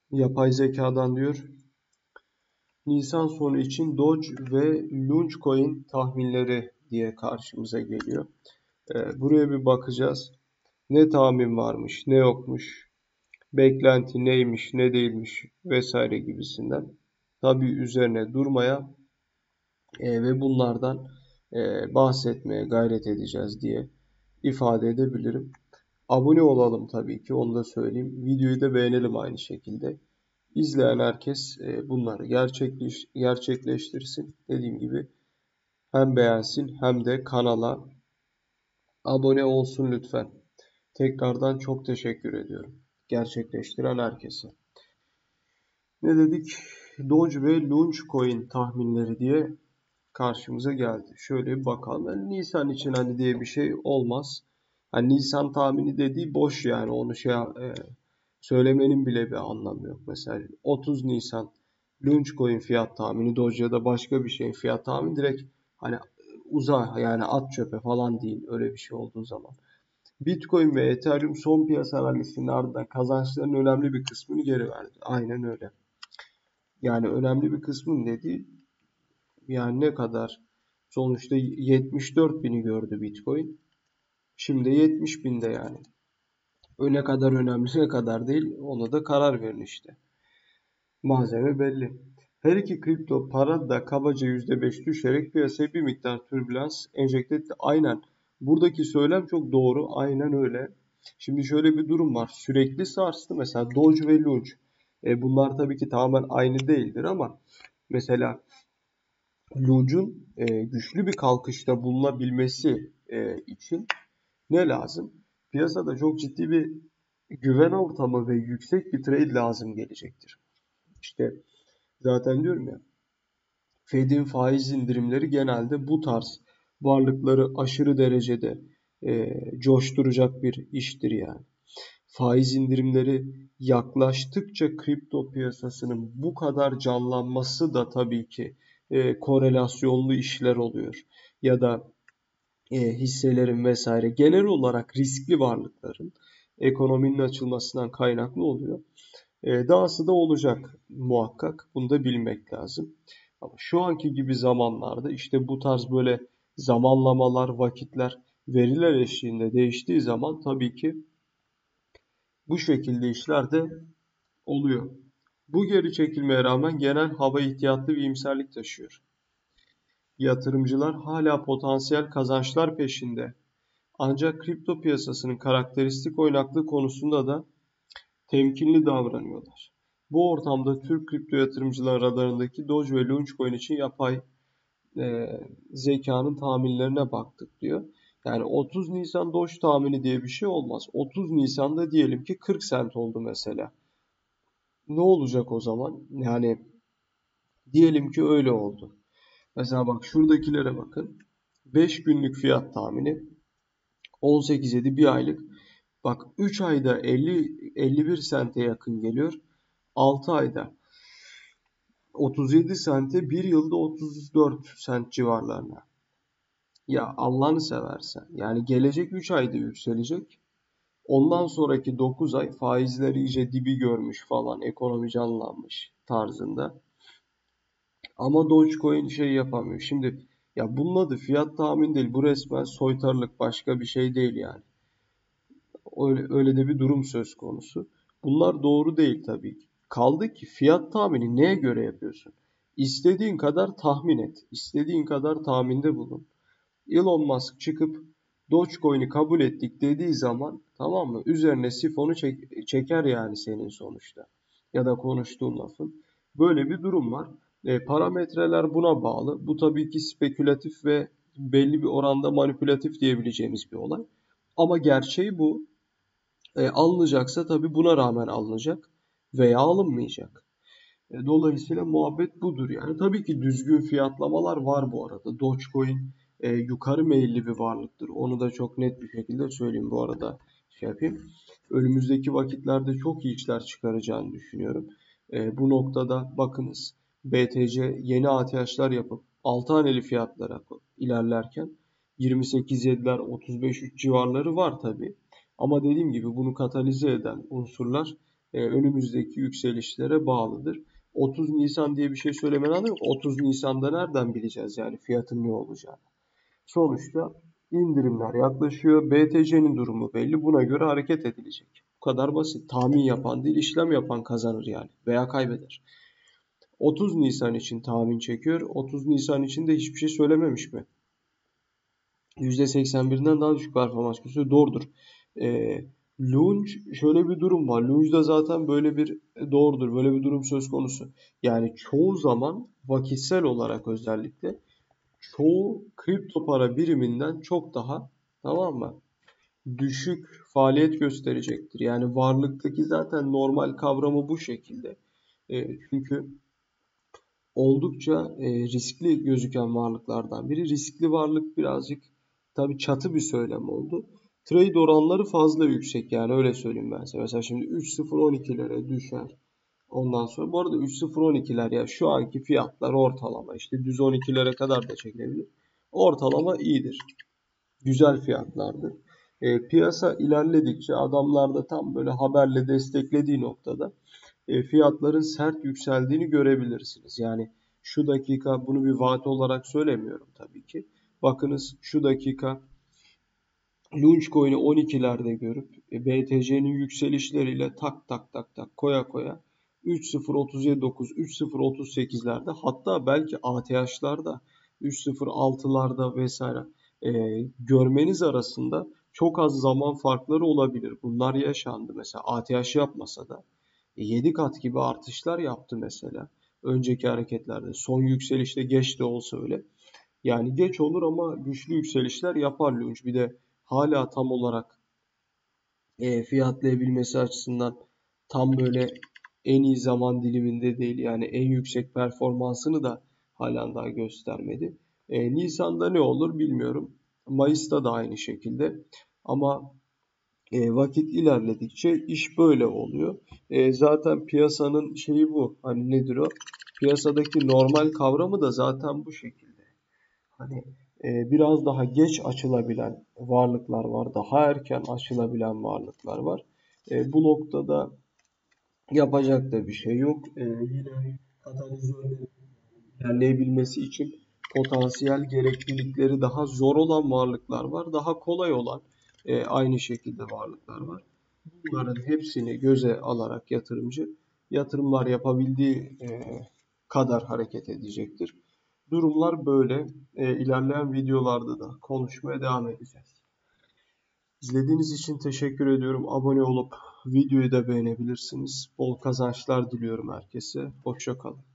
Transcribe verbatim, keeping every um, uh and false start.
Yapay zekadan diyor. Nisan sonu için Doge ve Launchcoin tahminleri diye karşımıza geliyor. Ee, buraya bir bakacağız. Ne tahmin varmış, ne yokmuş, beklenti neymiş, ne değilmiş vesaire gibisinden. Tabii üzerine durmaya e, ve bunlardan e, bahsetmeye gayret edeceğiz diye ifade edebilirim. Abone olalım tabii ki, onu da söyleyeyim. Videoyu da beğenelim aynı şekilde. İzleyen herkes e, bunları gerçekleş, gerçekleştirsin. Dediğim gibi hem beğensin hem de kanala abone olsun lütfen. Tekrardan çok teşekkür ediyorum. Gerçekleştiren herkese. Ne dedik? Doge ve Launchcoin tahminleri diye karşımıza geldi. Şöyle bir bakalım. Yani Nisan için hani diye bir şey olmaz. Hani Nisan tahmini dediği boş yani. Onu şey e, söylemenin bile bir anlamı yok. Mesela otuz Nisan Launchcoin fiyat tahmini, Doge ya da başka bir şeyin fiyat tahmini direkt hani uza yani at çöpe falan değil öyle bir şey olduğu zaman. Bitcoin ve Ethereum son piyasa analizinin ardından kazançlarının önemli bir kısmını geri verdi. Aynen öyle. Yani önemli bir kısmın dediği yani ne kadar? Sonuçta yetmiş dört bini gördü Bitcoin. Şimdi yetmiş binde yani. O ne kadar önemli ne kadar değil ona da karar verin işte. Malzeme belli. Her iki kripto para da kabaca yüzde beş düşerek piyasaya bir miktar türbülans enjekte etti. Aynen. Buradaki söylem çok doğru. Aynen öyle. Şimdi şöyle bir durum var. Sürekli sarstı. Mesela Doge ve Lunge. E bunlar tabii ki tamamen aynı değildir ama mesela Lunge'un e, güçlü bir kalkışta bulunabilmesi e, için ne lazım? Piyasada çok ciddi bir güven ortamı ve yüksek bir trade lazım gelecektir. İşte zaten diyorum ya, Fed'in faiz indirimleri genelde bu tarz varlıkları aşırı derecede e, coşturacak bir iştir yani. Faiz indirimleri yaklaştıkça kripto piyasasının bu kadar canlanması da tabii ki e, korelasyonlu işler oluyor. Ya da e, hisselerin vesaire genel olarak riskli varlıkların ekonominin açılmasından kaynaklı oluyor. E, dahası da olacak muhakkak. Bunu da bilmek lazım. Ama şu anki gibi zamanlarda işte bu tarz böyle zamanlamalar, vakitler, veriler eşliğinde değiştiği zaman tabii ki bu şekilde işler de oluyor. Bu geri çekilmeye rağmen genel hava ihtiyatlı bir iyimserlik taşıyor. Yatırımcılar hala potansiyel kazançlar peşinde. Ancak kripto piyasasının karakteristik oynaklığı konusunda da temkinli davranıyorlar. Bu ortamda Türk kripto yatırımcılar radarındaki Doge ve Launchcoin için yapay e, zekanın tahminlerine baktık diyor. Yani otuz Nisan Doge tahmini diye bir şey olmaz. otuz Nisan'da diyelim ki kırk sent oldu mesela. Ne olacak o zaman? Yani diyelim ki öyle oldu. Mesela bak şuradakilere bakın. beş günlük fiyat tahmini on sekiz yedi bir aylık. Bak üç ayda elli elli bir sente yakın geliyor. altı ayda otuz yedi sente, bir yılda otuz dört sent civarlarına. Ya Allah'ını seversen. Yani gelecek üç ayda yükselecek. Ondan sonraki dokuz ay faizler iyice dibi görmüş falan, ekonomi canlanmış tarzında. Ama Dogecoin şey yapamıyor. Şimdi ya bunun adı fiyat tahmin değil. Bu resmen soytarılık, başka bir şey değil yani. Öyle, öyle de bir durum söz konusu. Bunlar doğru değil tabii ki. Kaldı ki fiyat tahmini neye göre yapıyorsun? İstediğin kadar tahmin et. İstediğin kadar tahminde bulun. Elon Musk çıkıp Dogecoin'i kabul ettik dediği zaman, tamam mı? Üzerine sifonu çek- çeker yani senin sonuçta. Ya da konuştuğun lafın. Böyle bir durum var. E, parametreler buna bağlı. Bu tabii ki spekülatif ve belli bir oranda manipülatif diyebileceğimiz bir olay. Ama gerçeği bu. E, alınacaksa tabii buna rağmen alınacak veya alınmayacak. E, dolayısıyla muhabbet budur yani. Tabii ki düzgün fiyatlamalar var bu arada. Dogecoin e, yukarı meyilli bir varlıktır. Onu da çok net bir şekilde söyleyeyim bu arada. Şey yapayım. Önümüzdeki vakitlerde çok iyi işler çıkaracağını düşünüyorum. E, bu noktada bakınız, B T C yeni A T H'lar yapıp altı haneli fiyatlara ilerlerken yirmi sekiz yediler, otuz beş üç civarları var tabii. Ama dediğim gibi bunu katalize eden unsurlar e, önümüzdeki yükselişlere bağlıdır. otuz Nisan diye bir şey söylemen anlamı yok. otuz Nisan'da nereden bileceğiz yani fiyatın ne olacağını? Sonuçta indirimler yaklaşıyor. B T C'nin durumu belli. Buna göre hareket edilecek. Bu kadar basit. Tahmin yapan değil, işlem yapan kazanır yani veya kaybeder. otuz Nisan için tahmin çekiyor. otuz Nisan için de hiçbir şey söylememiş mi? yüzde seksen birden daha düşük performans gösteriyor. Doğrudur. E, Lunge şöyle bir durum var. Lunge'da zaten böyle bir doğrudur. Böyle bir durum söz konusu. Yani çoğu zaman vakitsel olarak özellikle çoğu kripto para biriminden çok daha, tamam mı, düşük faaliyet gösterecektir. Yani varlıktaki zaten normal kavramı bu şekilde. E, çünkü oldukça e, riskli gözüken varlıklardan biri. Riskli varlık birazcık tabii çatı bir söylem oldu. Trade oranları fazla yüksek, yani öyle söyleyeyim ben size. Mesela şimdi üç nokta sıfır on ikilere düşer. Ondan sonra bu arada üç nokta sıfır on ikiler ya şu anki fiyatlar ortalama, işte düz on ikilere kadar da çekebilir. Ortalama iyidir. Güzel fiyatlardır. E, piyasa ilerledikçe adamlar da tam böyle haberle desteklediği noktada e, fiyatların sert yükseldiğini görebilirsiniz. Yani şu dakika, bunu bir vaat olarak söylemiyorum tabii ki. Bakınız şu dakika Launchcoin'i on ikilerde görüp e, B T C'nin yükselişleriyle tak tak tak tak koya koya üç nokta sıfır otuz yedi dokuz, üç nokta sıfır otuz sekizlerde, hatta belki A T H'larda üç nokta sıfır altılarda vesaire e, görmeniz arasında çok az zaman farkları olabilir. Bunlar yaşandı. Mesela A T H yapmasa da yedi kat gibi artışlar yaptı mesela. Önceki hareketlerde. Son yükselişte geç de olsa öyle. Yani geç olur ama güçlü yükselişler yapar Lunge. Bir de hala tam olarak e, fiyatlayabilmesi açısından tam böyle en iyi zaman diliminde değil. Yani en yüksek performansını da halen daha göstermedi. E, Nisan'da ne olur bilmiyorum. Mayıs'ta da aynı şekilde. Ama e, vakit ilerledikçe iş böyle oluyor. E, zaten piyasanın şeyi bu. Hani nedir o? Piyasadaki normal kavramı da zaten bu şekilde. Hani e, biraz daha geç açılabilen varlıklar var. Daha erken açılabilen varlıklar var. E, bu noktada yapacak da bir şey yok. E, yine katalizörlerin ilerleyebilmesi için potansiyel gereklilikleri daha zor olan varlıklar var. Daha kolay olan e, aynı şekilde varlıklar var. Bunların hepsini göze alarak yatırımcı yatırımlar yapabildiği e, kadar hareket edecektir. Durumlar böyle. E, ilerleyen videolarda da konuşmaya devam edeceğiz. İzlediğiniz için teşekkür ediyorum. Abone olup videoyu da beğenebilirsiniz. Bol kazançlar diliyorum herkese. Hoşça kalın.